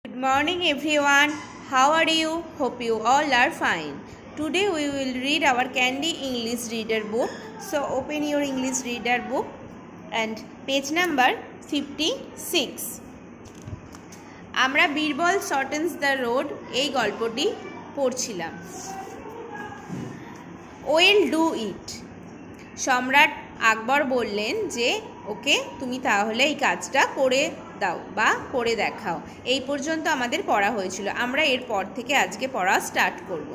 Good morning everyone. How are you? Hope you all are fine. Today we will read our Candy English Reader book. So open your English Reader book and page number 56. আমরা Birbal শর্টেন্স the road এই গল্পটি পড়ছিলাম। Well do it. সম্রাট আকবর বললেন যে ওকে তুমি তাহলে এই কাজটা করে দাও বা করে দেখাও। এই পর্যন্ত আমাদের পড়া হয়েছিল। আমরা এরপর থেকে আজকে পড়া স্টার্ট করব।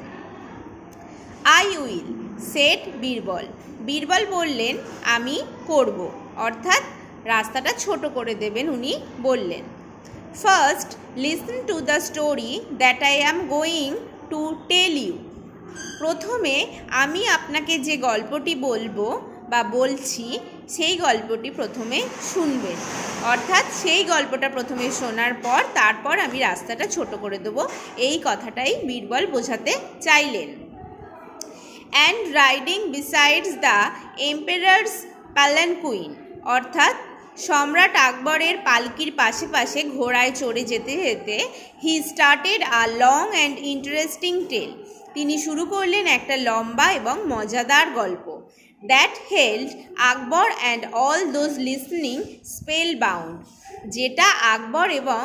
I will said Birbal. Birbal বললেন আমি করব, অর্থাৎ রাস্তাটা ছোট করে দেবেন উনি বললেন। First listen to the story that I am going to tell you. প্রথমে আমি আপনাকে যে গল্পটি বলবো বা বলছি সেই গল্পটি প্রথমে শুনবেন, অর্থাৎ সেই গল্পটা প্রথমে শোনার পর তারপর আমি রাস্তাটা ছোট করে দেবো, এই কথাটাই বীরবল বোঝাতে চাইলেন। And riding besides the emperor's palanquin, অর্থাৎ সম্রাট আকবরের পালকির পাশে পাশে ঘোড়ায় চড়ে যেতে যেতে he started a long and interesting tale. তিনি শুরু করলেন একটা লম্বা এবং মজাদার গল্প। That held Akbar and all those listening spell bound, যেটা আকবর এবং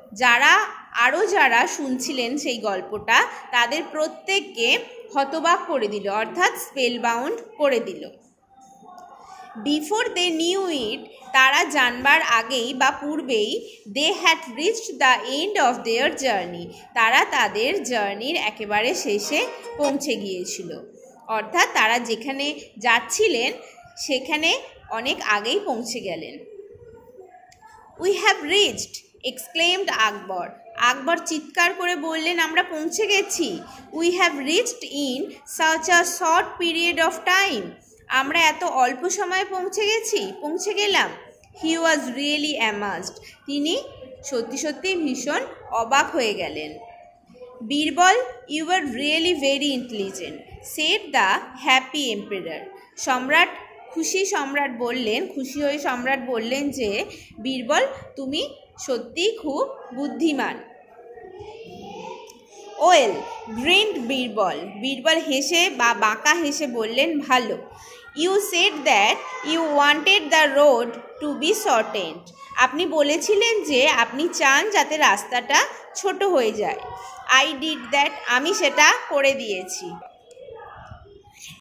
যারা শুনছিলেন সেই গল্পটা তাদের প্রত্যেককে হতবাক করে দিল, অর্থাৎ স্পেল বাউন্ড করে দিল। বিফোর দে নিউ ইট, তারা জানবার আগেই বা পূর্বেই they had reached the end of their journey, তারা তাদের জার্নির একেবারে শেষে পৌঁছে গিয়েছিল, অর্থাৎ তারা যেখানে যাচ্ছিলেন সেখানে অনেক আগেই পৌঁছে গেলেন। We have reached exclaimed Akbar. Akbar চিৎকার করে বললেন আমরা পৌঁছে গেছি। We have reached in such a short period of time, আমরা এত অল্প সময়ে পৌঁছে গেলাম। হি ওয়াজ রিয়েলি অ্যামাজড, তিনি সত্যি ভীষণ অবাক হয়ে গেলেন। Birbal you are really very intelligent said the happy emperor. খুশি হয়ে সম্রাট বললেন যে বীরবল তুমি সত্যিই খুব বুদ্ধিমান। ওয়েল গ্রিনড বীরবল, বীরবল হেসে বা বাঁকা হেসে বললেন ভালো। You said that you wanted the road to be shortened, আপনি বলেছিলেন যে আপনি চান যাতে রাস্তাটা ছোট হয়ে যায়। আই ডিড দ্যাট, আমি সেটা করে দিয়েছি।